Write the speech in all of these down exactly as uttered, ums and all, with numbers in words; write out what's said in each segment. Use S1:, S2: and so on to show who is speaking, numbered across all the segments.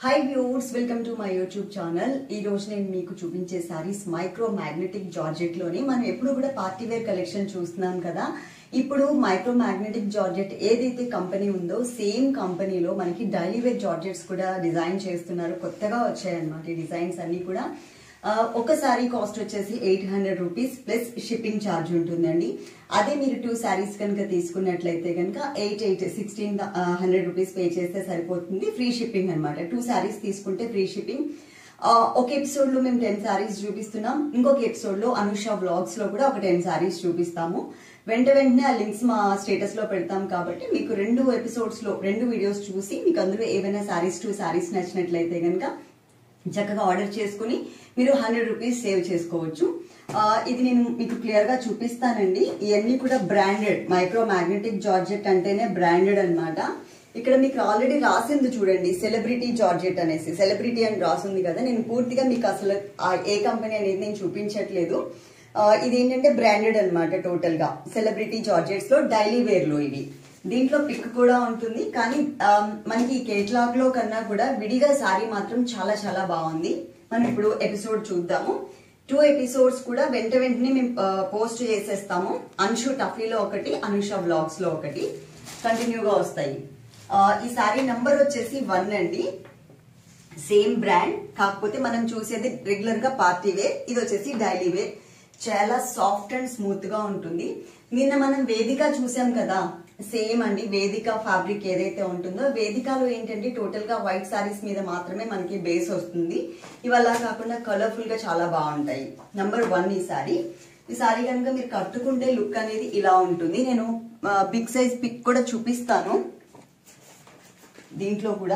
S1: High viewers welcome to my YouTube channel. ఈ రోజు నేను మీకు చూపించే సారీస్ మైక్రో మ్యాగ్నెటిక్ జార్జెట్ లోని మనం ఎప్పుడు కూడా పార్టీ వేర్ కలెక్షన్ చూస్తున్నాం కదా। ఇప్పుడు మైక్రో మ్యాగ్నెటిక్ జార్జెట్ ఏదైతే కంపెనీ ఉందో సేమ్ కంపెనీలో మనకి డైలీ వేర్ జార్జెట్స్ కూడా డిజైన్ చేస్తున్నారు। కొత్తగా వచ్చాయన్నమాట ఈ డిజైన్స్ అన్ని కూడా। ఒక సారీ కాస్ట్ వచ్చేసి eight hundred rupees plus shipping charge ఉంటుందండి। అదే మీరు టూ సారీస్ కనుక తీసుకున్నట్లయితే కనుక eight eight sixteen hundred rupees pay చేస్తే సరిపోతుంది, ఫ్రీ షిప్పింగ్ అనమాట। టూ సారీస్ తీసుకుంటే ఫ్రీ షిప్పింగ్। ఒక ఎపిసోడ్ లో మేము టెన్ సారీస్ చూపిస్తున్నాం, ఇంకొక ఎపిసోడ్ లో అనుష వ్లాగ్స్ లో కూడా ఒక టెన్ సారీస్ చూపిస్తాము। వెంట వెంటనే ఆ లింక్స్ మా స్టేటస్ లో పెడతాం కాబట్టి మీకు రెండు ఎపిసోడ్స్ లో రెండు వీడియోస్ చూసి మీకు అందులో ఏవైనా సారీస్ టూ సారీస్ నచ్చినట్లయితే కనుక చక్కగా ఆర్డర్ చేసుకుని మీరు హండ్రెడ్ రూపీస్ సేవ్ చేసుకోవచ్చు। ఇది నేను మీకు క్లియర్ గా చూపిస్తానండి। ఇవన్నీ కూడా బ్రాండెడ్, మైక్రో మ్యాగ్నెటిక్ జార్జెట్ అంటేనే బ్రాండెడ్ అన్నమాట। ఇక్కడ మీకు ఆల్రెడీ రాసింది చూడండి, సెలబ్రిటీ జార్జెట్ అనేసి, సెలబ్రిటీ అని రాసింది కదా। నేను పూర్తిగా మీకు అసలు ఏ కంపెనీ అనేది నేను చూపించట్లేదు। ఇది ఏంటంటే బ్రాండెడ్ అన్నమాట టోటల్ గా, సెలబ్రిటీ జార్జెట్స్ లో డైలీ వేర్ లో ఇవి। దీంట్లో పిక్ కూడా ఉంటుంది, కానీ మనకి కేటలాగ్ లో కన్నా కూడా విడిగా సారీ మాత్రం చాలా చాలా బాగుంది। మనం ఇప్పుడు ఎపిసోడ్ చూద్దాము। టూ ఎపిసోడ్స్ కూడా వెంట వెంటనే మేము పోస్ట్ చేసేస్తాము। అంశు టఫీలో ఒకటి, అనుష వ్లాగ్స్ లో ఒకటి కంటిన్యూగా వస్తాయి। ఈ సారీ నంబర్ వచ్చేసి వన్ అండి, సేమ్ బ్రాండ్, కాకపోతే మనం చూసేది రెగ్యులర్ గా పార్టీ వేర్, ఇది వచ్చేసి డైలీ వేర్। చాలా సాఫ్ట్ అండ్ స్మూత్ గా ఉంటుంది। నిన్న మనం వేదిక చూసాం కదా, సేమ్ అండి వేదిక ఫ్యాబ్రిక్ ఏదైతే ఉంటుందో, వేదికలో ఏంటంటే టోటల్ గా వైట్ సారీస్ మీద మాత్రమే మనకి బేస్ వస్తుంది, ఇవల్ల కాకుండా కలర్ఫుల్ గా చాలా బాగుంటాయి। నంబర్ వన్ ఈ సారీ। ఈ సారీ కనుక మీరు కట్టుకుంటే లుక్ అనేది ఇలా ఉంటుంది। నేను బిగ్ సైజ్ పిక్ కూడా చూపిస్తాను దీంట్లో కూడా।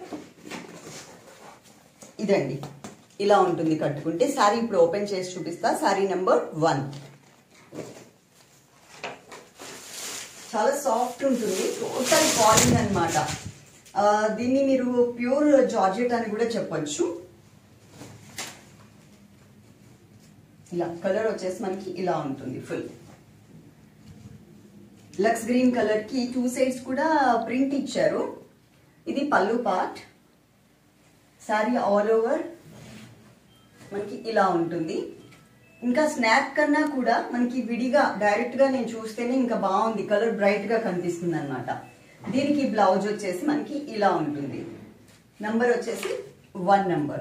S1: ఇదండి ఇలా ఉంటుంది కట్టుకుంటే సారీ। ఇప్పుడు ఓపెన్ చేసి చూపిస్తా। సారీ నంబర్ వన్ చాలా సాఫ్ట్ ఉంటుంది, టోటల్ ఫాలింగ్ అనమాట। దీన్ని మీరు ప్యూర్ జార్జెట్ అని కూడా చెప్పొచ్చు। ఇలా కలర్ వచ్చేసి మనకి ఇలా ఉంటుంది, ఫుల్ లక్స్ గ్రీన్ కలర్ కి టూ సైడ్స్ కూడా ప్రింట్ ఇచ్చారు। ఇది పళ్ళు పార్ట్, సారీ ఆల్ ఓవర్ మనకి ఇలా ఉంటుంది। ఇంకా స్నాప్ కన్నా కూడా మనకి విడిగా డైరెక్ట్ గా నేను చూస్తేనే ఇంకా బాగుంది, కలర్ బ్రైట్ గా కనిపిస్తుంది అనమాట। దీనికి బ్లౌజ్ వచ్చేసి మనకి ఇలా ఉంటుంది। నంబర్ వచ్చేసి వన్ నంబర్।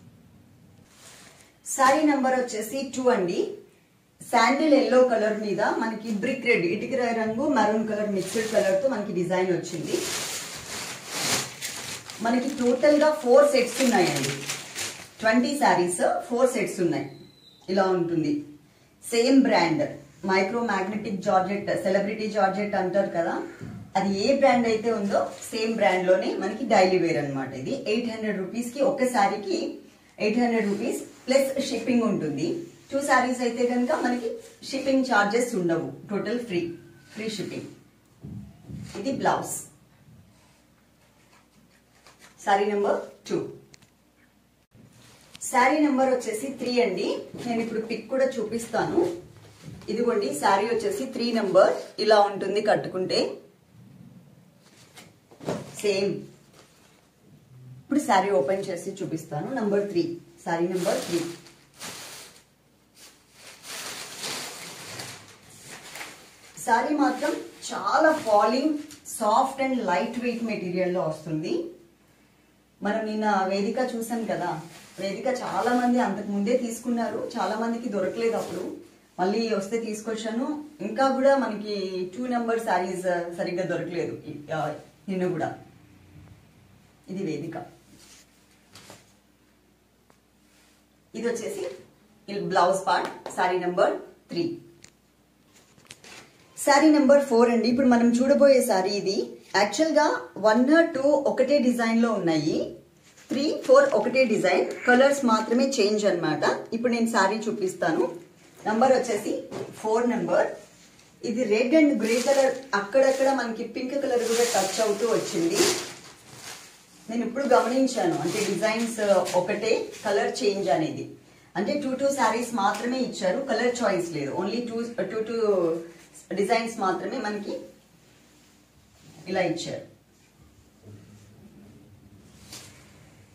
S1: సారీ నంబర్ వచ్చేసి టూ అండి, శాండిల్ ఎల్లో కలర్ మీద మనకి బ్రిక్ రెడ్, ఇటుక రంగు మెరూన్ కలర్ మిక్స్డ్ కలర్ తో మనకి డిజైన్ వచ్చింది। మనకి టోటల్ గా ఫోర్ సెట్స్ ఉన్నాయండి, ట్వంటీ సారీస్ ఫోర్ సెట్స్ ఉన్నాయి। ఇలా ఉంటుంది, same brand micro magnetic georgette, celebrity georgette అంటారు కదా, అది ఏ బ్రాండ్ అయితే ఉందో సేమ్ బ్రాండ్ లోనే మనకి డైలీ వేర్ అనమాట। ఇది ఎయిట్ హండ్రెడ్ రూపీస్ కి, ఒక్క సారీకి eight hundred rupees plus shipping ఉంటుంది। టూ సారీస్ అయితే కనుక మనకి షిప్పింగ్ ఛార్జెస్ ఉండవు, టోటల్ ఫ్రీ ఫ్రీ షిప్పింగ్। ఇది blouse, sari number two. Sari number వచ్చేసి త్రీ అండి, నేను ఇప్పుడు పిక్ కూడా చూపిస్తాను। ఇదిగోండి శారీ వచ్చేసి త్రీ నెంబర్, ఇలా ఉంటుంది కట్టుకుంటే సేమ్। ఇప్పుడు శారీ ఓపెన్ చేసి చూపిస్తాను। Number three, sari number three. Sari మాత్రం చాలా falling, soft and light weight material లో వస్తుంది। మనం నిన్న వేదిక చూసాం కదా, వేదిక చాలా మంది అంతకు ముందే తీసుకున్నారు, చాలా మందికి దొరకలేదు, అప్పుడు మళ్ళీ వస్తే తీసుకొచ్చాను। ఇంకా కూడా మనకి టూ నెంబర్ శారీస్ సరిగ్గా దొరకలేదు నిన్న కూడా। ఇది వేదిక, ఇది వచ్చేసి blouse part, sari number three. Sari number four అండి, ఇప్పుడు మనం చూడబోయే శారీ ఇది। యాక్చువల్ గా వన్ టూ ఒకటే డిజైన్ లో ఉన్నాయి, త్రీ ఫోర్ ఒకటే డిజైన్, కలర్స్ మాత్రమే చేంజ్ అన్నమాట। ఇప్పుడు నేను శారీ చూపిస్తాను। నంబర్ వచ్చేసి ఫోర్ నెంబర్। ఇది రెడ్ అండ్ గ్రే కలర్, అక్కడక్కడ మనకి పింక్ కలర్ కూడా టచ్ అవుతూ వచ్చింది। నేను ఇప్పుడు గమనించాను, అంటే డిజైన్స్ ఒకటే, కలర్ చేంజ్ అనేది, అంటే టూ టూ శారీస్ మాత్రమే ఇచ్చారు, కలర్ చాయిస్ లేదు, only two two two designs మాత్రమే మనకి ఇలా ఇచ్చారు।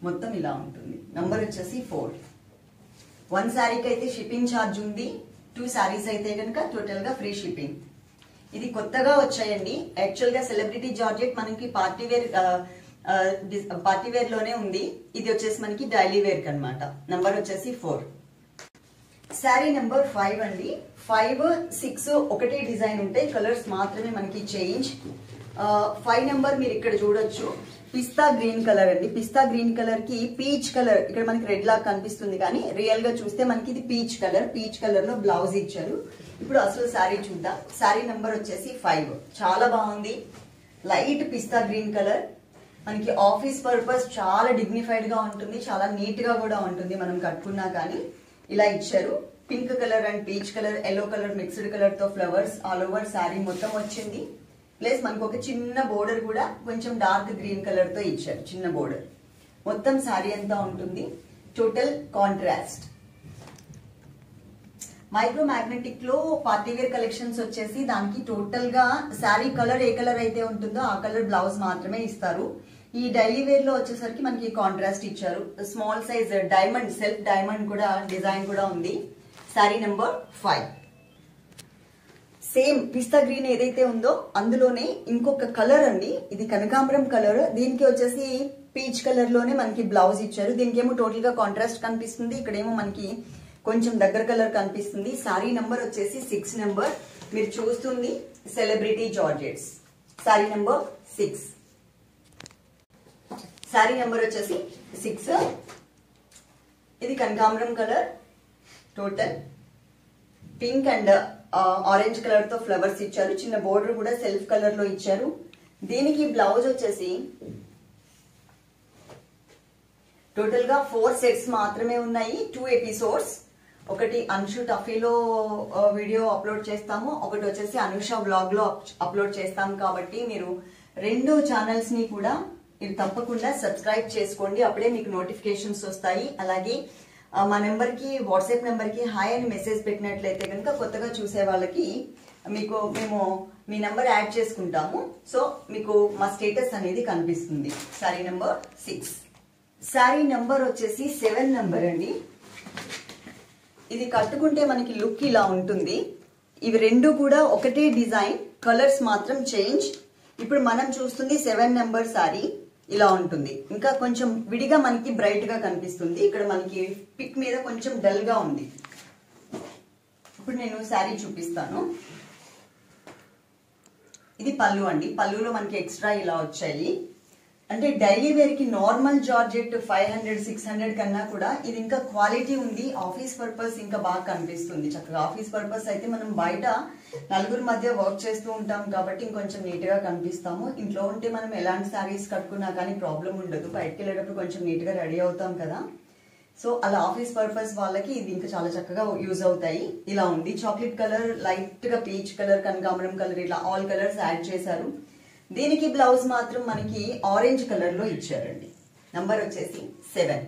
S1: మొత్తం ఇలా ఉంటుంది. నంబర్ వచ్చేసి ఫోర్. వన్ శారీకి అయితే షిప్పింగ్ ఛార్జ్ ఉంది, టూ శారీస్ అయితే కనుక టోటల్ గా ఫ్రీ షిప్పింగ్. ఇది కొత్తగా వచ్చాయండి. యాక్చువల్ గా సెలబ్రిటీ జార్జెట్ మనకి పార్టీ వేర్ పార్టీ వేర్ లోనే ఉంది. ఇది వచ్చేసి మనకి డైలీ వేర్ అనమాట. నంబర్ వచ్చేసి ఫోర్. శారీ నెంబర్ ఫైవ్ అండి. ఫైవ్ సిక్స్ ఒకటే డిజైన్ ఉంటాయి, కలర్స్ మాత్రమే మనకి చేంజ్. ఫైవ్ నెంబర్ మీరు ఇక్కడ చూడొచ్చు, పిస్తా గ్రీన్ కలర్ అండి. పిస్తా గ్రీన్ కలర్ కి పీచ్ కలర్ ఇక్కడ మనకి రెడ్ లాగా కనిపిస్తుంది, కానీ రియల్ గా చూస్తే మనకి ఇది పీచ్ కలర్. పీచ్ కలర్ లో బ్లౌజ్ ఇచ్చారు. ఇప్పుడు అసలు శారీ చూద్దాం. శారీ నెంబర్ వచ్చేసి ఫైవ్. చాలా బాగుంది, లైట్ పిస్తా గ్రీన్ కలర్. మనకి ఆఫీస్ పర్పస్ చాలా డిగ్నిఫైడ్ గా ఉంటుంది, చాలా నీట్ గా కూడా ఉంటుంది మనం కట్టుకున్నా కానీ. ఇలా ఇచ్చారు. Pink colour and peach colour, yellow colour mixed colour తో ఫ్లవర్స్ ఆల్ ఓవర్ శారీ మొత్తం వచ్చింది. ప్లస్ మనకు ఒక చిన్న బోర్డర్ కూడా కొంచెం డార్క్ గ్రీన్ కలర్ తో ఇచ్చారు, చిన్న బోర్డర్. మొత్తం శారీ అంతా ఉంటుంది. Total contrast. మైక్రో మ్యాగ్నెటిక్ లో పార్టీ వేర్ కలెక్షన్స్ వచ్చేసి దానికి టోటల్ గా శారీ కలర్ ఏ కలర్ అయితే ఉంటుందో ఆ కలర్ బ్లౌజ్ మాత్రమే ఇస్తారు. ఈ డైలీ వేర్ లో వచ్చేసరికి మనకి కాంట్రాస్ట్ ఇచ్చారు. Small size diamond, self diamond కూడా డిజైన్ కూడా ఉంది. Sari number five. Same pista green ఏదైతే ఉందో అందులోనే ఇంకొక కలర్ అండి. ఇది కనకాంబరం కలర్. దీనికి వచ్చేసి పీచ్ కలర్ లోనే మనకి బ్లౌజ్ ఇచ్చారు. దీనికి ఏమో టోటల్ గా కాంట్రాస్ట్ కనిపిస్తుంది, ఇక్కడేమో మనకి కొంచెం దగ్గర కలర్ కనిపిస్తుంది. శారీ నెంబర్ వచ్చేసి సిక్స్ నెంబర్. మీరు చూస్తుంది celebrity georgettes. Sari number six. Sari number వచ్చేసి సిక్స్. ఇది కనకాంబరం colour. Total pink and orange colour తో ఫ్లవర్స్ ఇచ్చారు. చిన్న బోర్డర్ కూడా సెల్ఫ్ కలర్ లో ఇచ్చారు. దీనికి బ్లౌజ్ వచ్చేసి టోటల్ గా ఫోర్ సెట్స్ మాత్రమే ఉన్నాయి, టూ ఎపిసోడ్స్. ఒకటి అనుషు టఫీలో వీడియో అప్లోడ్ చేస్తాము, ఒకటి వచ్చేసి అనుష వ్లాగ్ లో అప్లోడ్ చేస్తాం. కాబట్టి మీరు రెండు ఛానల్స్ ని కూడా మీరు తప్పకుండా సబ్స్క్రైబ్ చేసుకోండి, అప్పుడే మీకు నోటిఫికేషన్స్ వస్తాయి. అలాగే మా నెంబర్ కి, వాట్సాప్ నెంబర్ కి హాయ్ అని మెసేజ్ పెట్టినట్లయితే కనుక కొత్తగా చూసే వాళ్ళకి మీకు మేము మీ నెంబర్ యాడ్ చేసుకుంటాము. సో మీకు మా స్టేటస్ అనేది కనిపిస్తుంది. Sari number six. Sari number వచ్చేసి సెవెన్ నెంబర్ అండి. ఇది కట్టుకుంటే మనకి లుక్ ఇలా ఉంటుంది. ఇవి రెండు కూడా ఒకటే డిజైన్, కలర్స్ మాత్రం చేంజ్. ఇప్పుడు మనం చూస్తుంది సెవెన్ నెంబర్ శారీ. ఇలా ఉంటుంది. ఇంకా కొంచెం విడిగా మనకి బ్రైట్ గా కనిపిస్తుంది. ఇక్కడ మనకి పిక్ మీద కొంచెం డల్ గా ఉంది. ఇప్పుడు నేను శారీ చూపిస్తాను. ఇది పళ్ళు అండి. పళ్ళులో మనకి ఎక్స్ట్రా ఇలా వచ్చాయి. అంటే డైలీ వేర్ కి normal georgette five hundred six hundred కన్నా కూడా ఇది ఇంకా క్వాలిటీ ఉంది. ఆఫీస్ పర్పస్ ఇంకా బాగా కనిపిస్తుంది చక్కగా. ఆఫీస్ పర్పస్ అయితే మనం బయట నలుగురు మధ్య వర్క్ చేస్తూ ఉంటాం కాబట్టి ఇంకొంచెం నీట్ గా కనిపిస్తాము. ఇంట్లో ఉంటే మనం ఎలాంటి శారీస్ కట్టుకున్నా కానీ ప్రాబ్లం ఉండదు. బయటకు వెళ్ళేటప్పుడు కొంచెం నీట్ గా రెడీ అవుతాం కదా. సో అలా ఆఫీస్ పర్పస్ వాళ్ళకి ఇది ఇంకా చాలా చక్కగా యూజ్ అవుతాయి. ఇలా ఉంది. చాక్లెట్ కలర్, లైట్ గా పీచ్ కలర్, కనకాంబరం కలర్, ఇట్లా ఆల్ కలర్స్ యాడ్ చేశారు. దీనికి బ్లౌజ్ మాత్రం మనకి ఆరెంజ్ కలర్ లో ఇచ్చారండి. నంబర్ వచ్చేసి సెవెన్.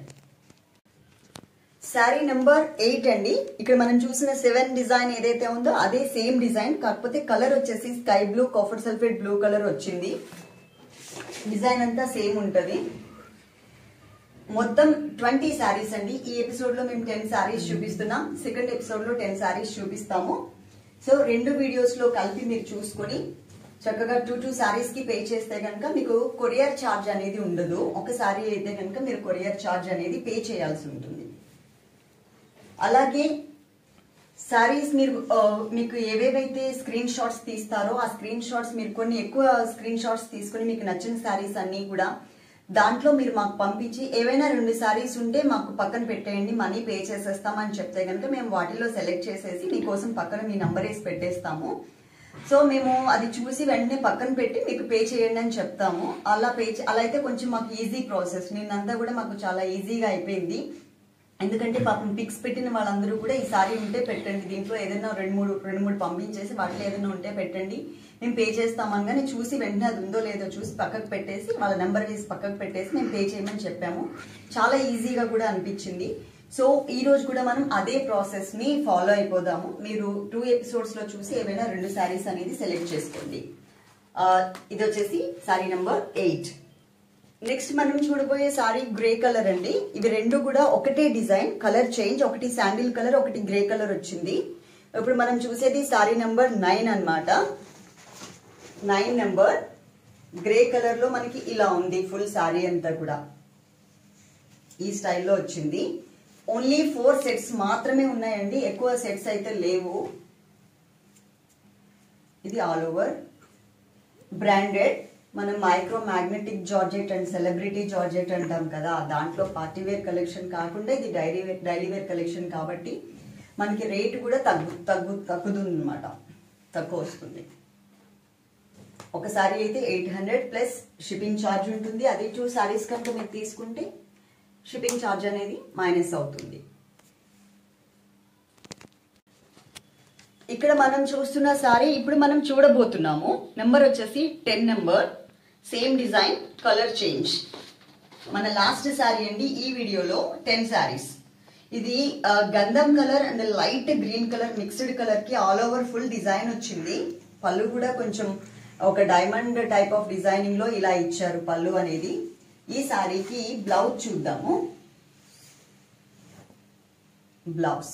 S1: శారీ నంబర్ ఎయిట్ అండి. ఇక్కడ మనం చూసిన సెవెన్ డిజైన్ ఏదైతే ఉందో అదే సేమ్ డిజైన్, కాకపోతే కలర్ వచ్చేసి sky blue, copper sulphate blue colour వచ్చింది. డిజైన్ అంతా సేమ్ ఉంటది. మొత్తం ట్వంటీ శారీస్ అండి. ఈ ఎపిసోడ్ లో మేము టెన్ శారీస్ చూపిస్తున్నాం. సెకండ్ ఎపిసోడ్ లో టెన్ శారీస్ చూపిస్తాము. సో రెండు వీడియోస్ లో కలిపి మీరు చూసుకొని చక్కగా టూ టూ శారీస్ కి పే చేస్తే కనుక మీకు కొరియర్ ఛార్జ్ అనేది ఉండదు. ఒక శారీ అయితే కనుక మీరు కొరియర్ ఛార్జ్ అనేది పే చేయాల్సి ఉంటుంది. అలాగే శారీస్ మీరు మీకు ఏవేవైతే స్క్రీన్ షాట్స్ తీస్తారో ఆ స్క్రీన్ షాట్స్ మీరు కొన్ని ఎక్కువ స్క్రీన్ షాట్స్ తీసుకుని మీకు నచ్చిన శారీస్ అన్ని కూడా దాంట్లో మీరు మాకు పంపించి ఏవైనా రెండు శారీస్ ఉంటే మాకు పక్కన పెట్టేయండి, మనీ పే చేసేస్తామని చెప్తే కనుక మేము వాటిలో సెలెక్ట్ చేసేసి మీకోసం పక్కన మీ నంబర్ వేసి పెట్టేస్తాము. సో మేము అది చూసి వెంటనే పక్కన పెట్టి మీకు పే చేయండి అని చెప్తాము. అలా పే అలా అయితే కొంచెం మాకు ఈజీ ప్రాసెస్. నిన్నంతా కూడా మాకు చాలా ఈజీగా అయిపోయింది. ఎందుకంటే పాపం పిక్స్ పెట్టిన వాళ్ళందరూ కూడా ఈ సారీ ఉంటే పెట్టండి, దీంట్లో ఏదైనా రెండు మూడు రెండు మూడు పంపించేసి వాటిలో ఏదైనా ఉంటే పెట్టండి, మేము పే చేస్తామని చూసి వెంటనే అది ఉందో లేదో చూసి పక్కకు పెట్టేసి వాళ్ళ నెంబర్ వేసి పక్కకు పెట్టేసి మేము పే చేయమని చెప్పాము. చాలా ఈజీగా కూడా అనిపించింది. సో ఈ రోజు కూడా మనం అదే ప్రాసెస్ ని ఫాలో అయిపోదాము. మీరు టూ ఎపిసోడ్స్ లో చూసి ఏవైనా రెండు శారీస్ అనేది సెలెక్ట్ చేసుకోండి. ఇది వచ్చేసి శారీ నెంబర్ ఎయిట్. నెక్స్ట్ మనం చూడబోయే సారీ గ్రే కలర్ అండి. ఇవి రెండు కూడా ఒకటే డిజైన్, కలర్ చేంజ్, ఒకటి శాండిల్ కలర్, ఒకటి గ్రే కలర్ వచ్చింది. ఇప్పుడు మనం చూసేది సారీ నెంబర్ నైన్ అన్నమాట. నైన్ నెంబర్ గ్రే కలర్ లో మనకి ఇలా ఉంది. ఫుల్ సారీ అంతా కూడా ఈ స్టైల్లో వచ్చింది. ఓన్లీ ఫోర్ సెట్స్ మాత్రమే ఉన్నాయండి, ఎక్కువ సెట్స్ అయితే లేవు. ఇది ఆల్ ఓవర్ బ్రాండెడ్. మనం micro magnetic georgette and celebrity georgette అంటాం కదా, దాంట్లో పార్టీ వేర్ కలెక్షన్ కాకుండా ఇది daily wear daily wear collection కాబట్టి మనకి రేటు కూడా తగ్గు తగ్గు తగ్గుతుంది అనమాట, తక్కువ వస్తుంది. ఒక సారీ అయితే eight hundred plus shipping charge ఉంటుంది. అదే టూ సారీస్ కనుక మీరు తీసుకుంటే షిప్పింగ్ ఛార్జ్ అనేది మైనస్ అవుతుంది. ఇక్కడ మనం చూస్తున్న సారీ ఇప్పుడు మనం చూడబోతున్నాము. నెంబర్ వచ్చేసి ten number, same design, colour change. మన లాస్ట్ సారీ అండి ఈ వీడియోలో టెన్ సారీస్. ఇది గంధం colour and light green colour mixed colour కి ఆల్ ఓవర్ ఫుల్ డిజైన్ వచ్చింది. పళ్ళు కూడా కొంచెం ఒక డైమండ్ టైప్ ఆఫ్ డిజైనింగ్ లో ఇలా ఇచ్చారు పళ్ళు అనేది. ఈ సారీకి బ్లౌజ్ చూద్దాము. Blouse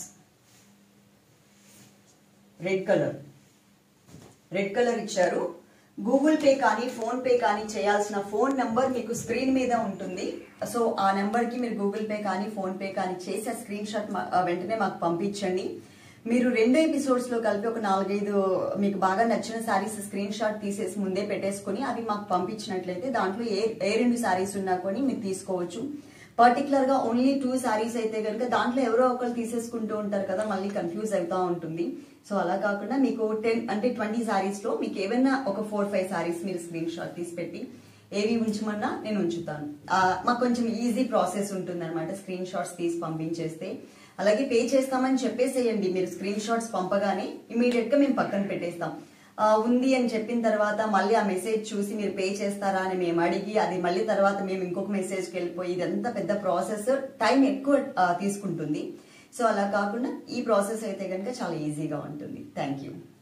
S1: red colour red colour ఇచ్చారు. గూగుల్ పే కానీ ఫోన్ పే కానీ చేయాల్సిన ఫోన్ నెంబర్ మీకు స్క్రీన్ మీద ఉంటుంది. సో ఆ నెంబర్ కి మీరు గూగుల్ పే కానీ ఫోన్ పే కానీ చేసి ఆ స్క్రీన్ షాట్ వెంటనే మాకు పంపించండి. మీరు రెండు ఎపిసోడ్స్ లో కలిపి ఒక నాలుగైదు మీకు బాగా నచ్చిన శారీస్ స్క్రీన్ షాట్ తీసేసి ముందే పెట్టేసుకుని అవి మాకు పంపించినట్లయితే దాంట్లో ఏ ఏ రెండు శారీస్ ఉన్నా కొని మీరు తీసుకోవచ్చు. పర్టికులర్ గా ఓన్లీ టూ శారీస్ అయితే కనుక దాంట్లో ఎవరో ఒకరు తీసేసుకుంటూ ఉంటారు కదా, మళ్ళీ కన్ఫ్యూజ్ అవుతా ఉంటుంది. సో అలా కాకుండా మీకు టెన్ అంటే ట్వంటీ శారీస్ లో మీకు ఏమైనా ఒక ఫోర్ ఫైవ్ శారీస్ మీరు స్క్రీన్ షాట్ తీసి పెట్టి ఏవి ఉంచమన్నా నేను ఉంచుతాను. మాకు కొంచెం ఈజీ ప్రాసెస్ ఉంటుంది అనమాట స్క్రీన్ షాట్స్ తీసి పంపించేస్తే. అలాగే పే చేస్తామని చెప్పేసేయండి, మీరు స్క్రీన్ షాట్స్ పంపగానే ఇమీడియట్ గా మేము పక్కన పెట్టేస్తాం. ఉంది అని చెప్పిన తర్వాత మళ్ళీ ఆ మెసేజ్ చూసి మీరు పే చేస్తారా అని మేము అడిగి అది మళ్ళీ తర్వాత మేము ఇంకొక మెసేజ్కి వెళ్ళిపోయి ఇదంతా పెద్ద ప్రాసెస్, టైం ఎక్కువ తీసుకుంటుంది. సో అలా కాకుండా ఈ ప్రాసెస్ అయితే కనుక చాలా ఈజీగా ఉంటుంది. Thank you.